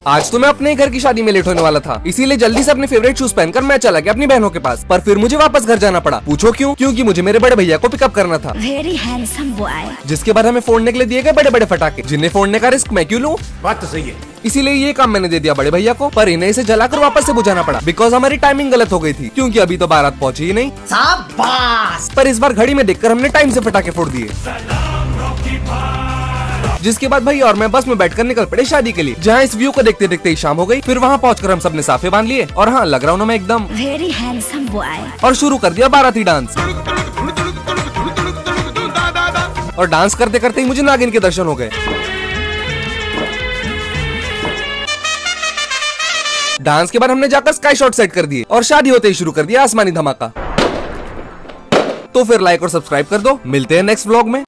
आज तो मैं अपने घर की शादी में लेट होने वाला था, इसीलिए जल्दी से अपने फेवरेट शूज पहनकर मैं चला गया अपनी बहनों के पास। पर फिर मुझे वापस घर जाना पड़ा। पूछो क्यों? क्योंकि मुझे मेरे बड़े भैया को पिकअप करना था। Very handsome boy. जिसके बाद हमें फोड़ने के लिए दिए गए बड़े बड़े फटाके, जिन्हें फोड़ने का रिस्क मैं क्यों लूं? बात तो सही है। इसीलिए ये काम मैंने दे दिया बड़े भैया को, पर इन्हें इसे जलाकर वापस से बुझाना पड़ा बिकॉज हमारी टाइमिंग गलत हो गई थी, क्योंकि अभी तो बारात पहुंची ही नहीं। शाबाश। पर इस बार घड़ी में देखकर हमने टाइम से फटाके फोड़ दिए। जिसके बाद भाई और मैं बस में बैठकर निकल पड़े शादी के लिए, जहाँ इस व्यू को देखते देखते ही शाम हो गई। फिर वहाँ पहुंचकर हम सबने साफे बांध लिए और हाँ, लग रहा हूँ ना मैं एकदम वेरी हैंडसम बॉय। और शुरू कर दिया बाराती डांस। और डांस करते करते ही मुझे नागिन के दर्शन हो गए। डांस के बाद हमने जाकर स्काई शॉट सेट कर दिए और शादी होते ही शुरू कर दिया आसमानी धमाका। तो फिर लाइक और सब्सक्राइब कर दो। मिलते हैं नेक्स्ट व्लॉग में।